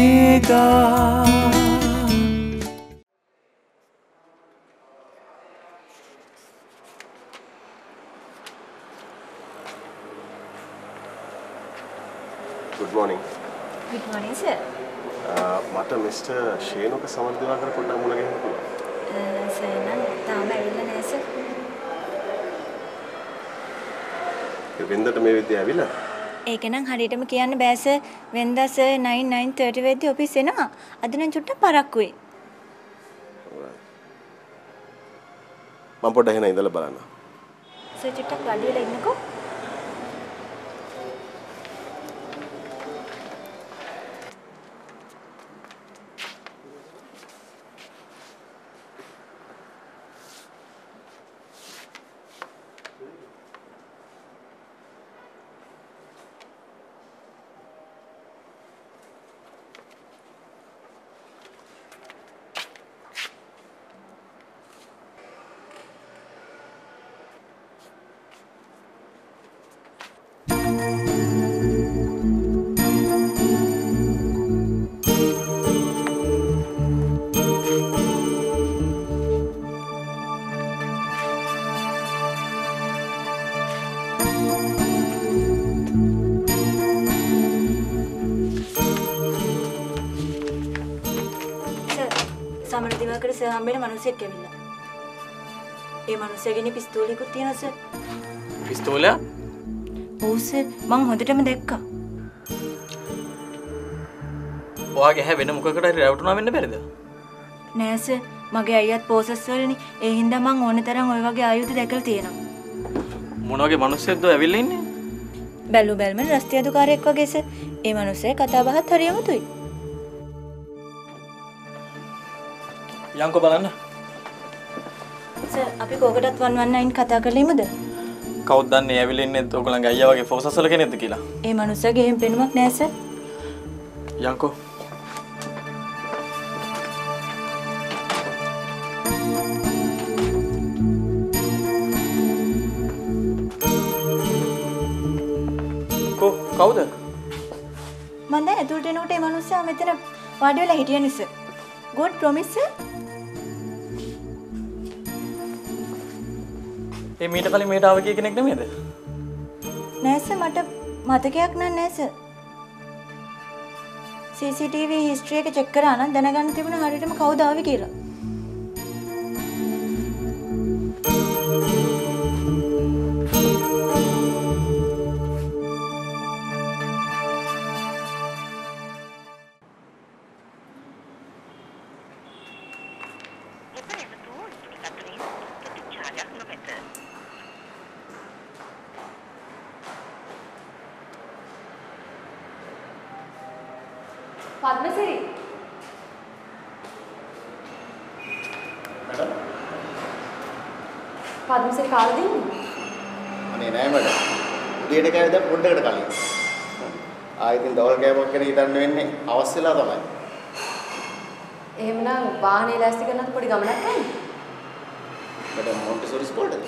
MEGHA. Good morning. Good morning, sir. මට mister Shenuka Samaradivakara පොඩ්ඩක් මුණ ගැහෙන්න පුළුවන්. සර් නම් තාම ඇවිල්ලා නැහැ සර්. වෙන්දට මේ විදිය ඇවිල්ලා? ඒක නම් හරියටම කියන්න බෑ සර්. වෙන්දා සර් 9:30 වෙද්දී ඔෆිස් එනවා. අද නම් චුට්ටක් පරක්කුයි. මම පොඩ්ඩක් එහෙනම් ඉඳලා බලන්න. සර් චුට්ටක් වාඩි වෙලා ඉන්නකෝ. සමරදිවාකර සර් හම්බෙන්න මිනිහෙක් ඇවිල්ලා. ඒ මිනිහගෙන් පිස්තෝලයකුත් තියෙනවා සර්. පිස්තෝලයක්? ඔව් සර් මං හොඳටම දැක්කා. ඔයාගේ හැ වෙන මොකකට හරි රැවටුණා වෙන්න බැරිද? නෑ සර් මගේ අයියත් පෝසස් වලනේ. ඒ හින්දා මං ඕන තරම් ওই වගේ ආයුධ දැකලා තියෙනවා. මොන වගේ මිනිස්සෙක්ද ඇවිල්ලා ඉන්නේ? බැලු බැලමෙන් රස්තිය අධිකාරියෙක් වගේ සර්. ඒ මිනිහේ කතා බහත් හරියමුතුයි. යන්කෝ බලන්න. සර් අපි කෝකටත් 119 කතා කරලෙමුද? කවුද දන්නේ ඇවිල්ලා ඉන්නේ ඔයගොල්ලන්ගේ අයියා වගේ ෆෝසස් වල කෙනෙක්ද කියලා? ඒ මිනිහගේ එහෙම පෙනුමක් නෑ සර්. යන්කෝ. කවුද? මම දැන් ඇතුළට එනකොට මේ මිනිහා මෙතන වාඩි වෙලා හිටියනේ සර්. God promise sir. ඒ මීට කලින් මේට ආව කෙනෙක් නෙමෙයිද? නෑ සර් මට මතකයක් නෑ සර්. CCTV history එක check කරා නම් දැනගන්න තිබුණා හරියටම කවුද ආවේ කියලා. පද්මසිරි मैडम පද්මසිරි කාලෙද ඉන්නේ? අනේ නෑ මඩම්. උදේට කෑවේ දැන් පොඩ්ඩකට කලින්. ආයෙත් දවල් කෑමක් ගැන හිතන්න වෙන්නේ අවශ්‍යලා තමයි. එහෙමනම් වාහනේ ලෑස්ති කරනත් පොඩි ගමනක් යන්නේ. මඩම් මොන්ටිසෝරි ස්කෝල්ටද?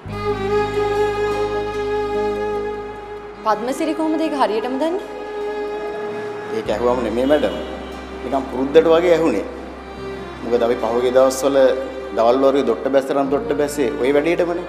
පද්මසිරි කොහොමද ඒක හරියටම දන්නේ? ඒක ඇහුවම නෙමෙයි මැඩම්. නිකන් පුරුද්දට වගේ ඇහුනේ. මොකද අපි පහුගිය දවස්වල දවල් වරුවේ දොට්ට බැස්සරන් දොට්ට බැස්සේ ওই වැඩේටමනේ.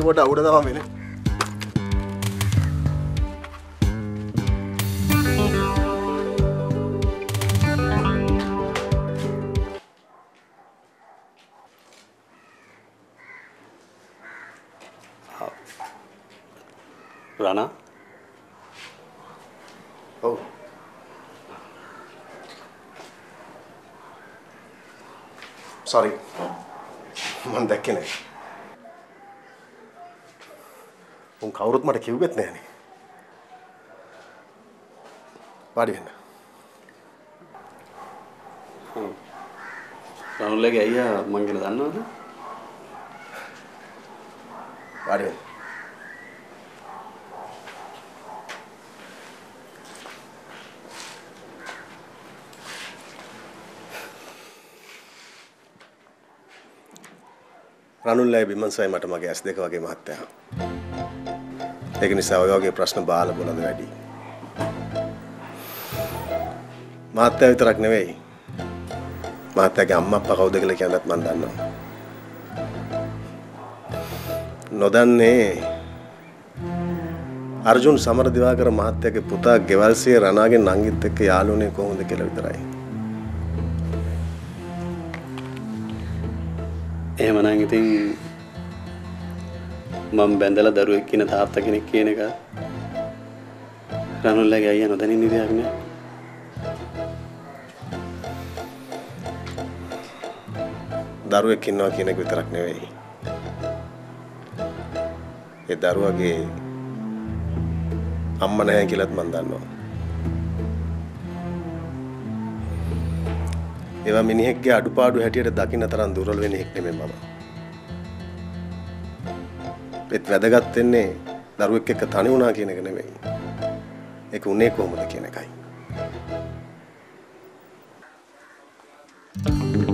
පොඩ අවුඩ තමයි වෙන්නේ. Rana? ඔව්. sorry. මම දැක්කේ නැහැ. උන් කවුරුත් මට කිව්වෙත් නැහනේ. වාඩි වෙන්න. රානුල්ලගේ අයියා මං කියලා දන්නවද? වාඩි වෙන්න. රානුල්ලයි බිමන්සයි මට මගේ S2 වගේ මහත්තයා. ඒක නිසා ඔය වගේ ප්‍රශ්න බාල බලන්න වැඩි. මහත්තයා විතරක් නෙවෙයි. මහත්තයාගේ අම්මා අප්පා කවුද කියලා කියන්නත් මම දන්නවා. නොදන්නේ අර්ජුන් සමරදිවාකර මහත්තයාගේ පුතා ගෙවල්සිය රණාගේ නංගිත් එක්ක යාළුවනේ කොහොමද කියලා විතරයි. එහෙමනම් ඉතින් මම බැඳලා දරුවෙක් කියන තාත්තා කෙනෙක් කියන එක රානුල්ලගේ අයියා නොදැනින්න දෙයක් නෑ. දරුවෙක් ඉන්නවා කියන එක විතරක් නෙවෙයි. ඒ දරුවගේ අම්මා නැහැ කියලාත් මම දන්නවා. ඒවා මිනිහෙක්ගේ අඩුපාඩු හැටියට දකින්න තරම් දුර්වල වෙන එකක් නෙමෙයි මම. ඒත් වැදගත් වෙන්නේ දරුවෙක් එක්ක තනි වුණා කියන එක නෙමෙයි. ඒක උනේ කොහොමද කියන එකයි.